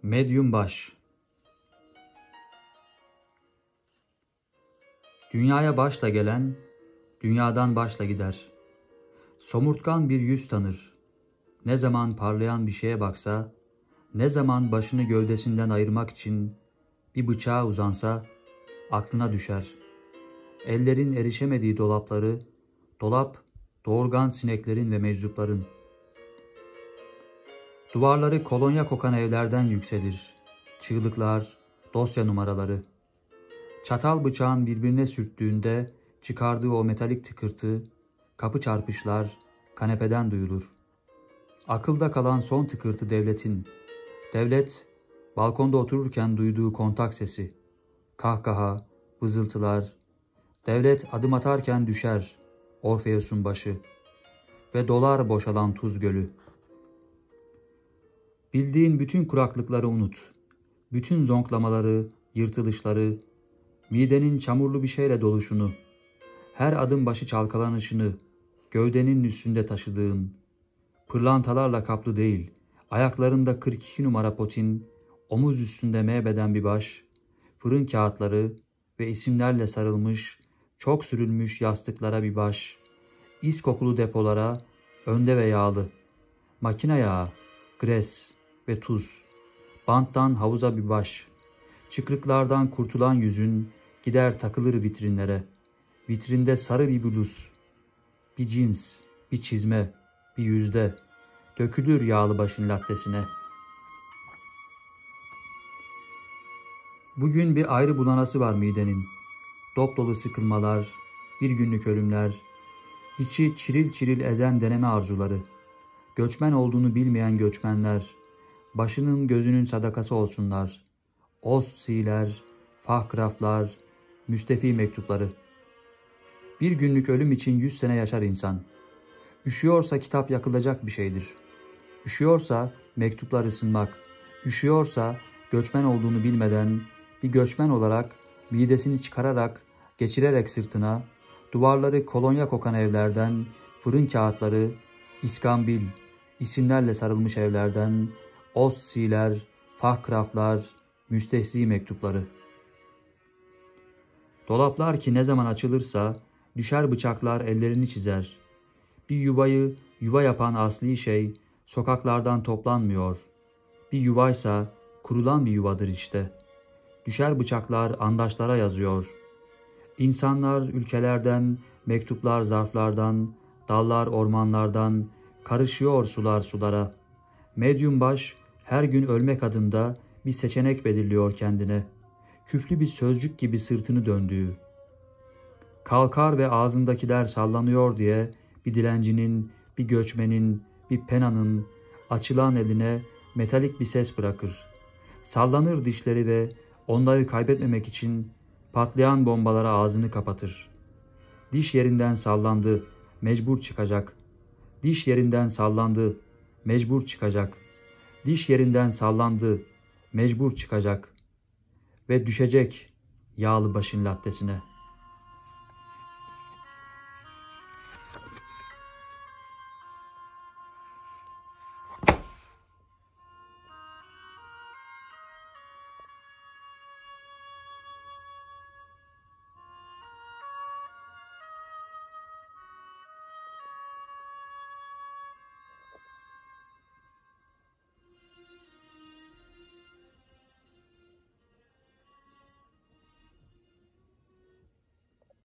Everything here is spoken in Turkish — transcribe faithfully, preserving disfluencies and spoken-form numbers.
Medyum baş. Dünyaya başla gelen, dünyadan başla gider. Somurtkan bir yüz tanır. Ne zaman parlayan bir şeye baksa, ne zaman başını gövdesinden ayırmak için bir bıçağa uzansa, aklına düşer. Ellerin erişemediği dolapları, dolap, doğurgan sineklerin ve meczupların. Duvarları kolonya kokan evlerden yükselir. Çığlıklar, dosya numaraları. Çatal bıçağın birbirine sürttüğünde çıkardığı o metalik tıkırtı, kapı çarpışlar, kanepeden duyulur. Akılda kalan son tıkırtı devletin. Devlet, balkonda otururken duyduğu kontak sesi. Kahkaha, vızıltılar. Devlet adım atarken düşer, Orfeus'un başı. Ve dolar boşalan tuz gölü. Bildiğin bütün kuraklıkları unut. Bütün zonklamaları, yırtılışları, midenin çamurlu bir şeyle doluşunu, her adım başı çalkalanışını, gövdenin üstünde taşıdığın, pırlantalarla kaplı değil, ayaklarında kırk iki numara potin, omuz üstünde meybeden bir baş, fırın kağıtları ve isimlerle sarılmış, çok sürülmüş yastıklara bir baş, is kokulu depolara, önde ve yağlı, makine yağı, gres ve tuz, banttan havuza bir baş, çıkrıklardan kurtulan yüzün gider takılır vitrinlere, vitrinde sarı bir bluz, bir cins, bir çizme, bir yüzde, dökülür yağlı başın lattesine. Bugün bir ayrı bulanası var midenin, dop dolu sıkılmalar, bir günlük ölümler, içi çiril çiril ezen deneme arzuları, göçmen olduğunu bilmeyen göçmenler, başının gözünün sadakası olsunlar, Ostziler, Fachgraflar, müstefi mektupları. Bir günlük ölüm için yüz sene yaşar insan. Üşüyorsa kitap yakılacak bir şeydir. Üşüyorsa mektuplar ısınmak, üşüyorsa göçmen olduğunu bilmeden bir göçmen olarak midesini çıkararak, geçirerek sırtına, duvarları kolonya kokan evlerden, fırın kağıtları, iskambil, isimlerle sarılmış evlerden, Ostziler, Fachgraflar, müstehzi mektupları. Dolaplar ki ne zaman açılırsa düşer bıçaklar ellerini çizer. Bir yuvayı yuva yapan asli şey sokaklardan toplanmıyor. Bir yuvaysa kurulan bir yuvadır işte. Düşer bıçaklar andaçlara yazıyor. İnsanlar ülkelerden, mektuplar zarflardan, dallar ormanlardan, karışıyor sular sulara. Medyum baş her gün ölmek adında bir seçenek belirliyor kendine. Küflü bir sözcük gibi sırtını döndüğü. Kalkar ve ağzındakiler sallanıyor diye bir dilencinin, bir göçmenin, bir penanın açılan eline metalik bir ses bırakır. Sallanır dişleri ve onları kaybetmemek için patlayan bombalara ağzını kapatır. Diş yerinden sallandı, mecbur çıkacak. Diş yerinden sallandı, mecbur çıkacak. Diş yerinden sallandı, mecbur çıkacak ve düşecek yağlı başın lattesine.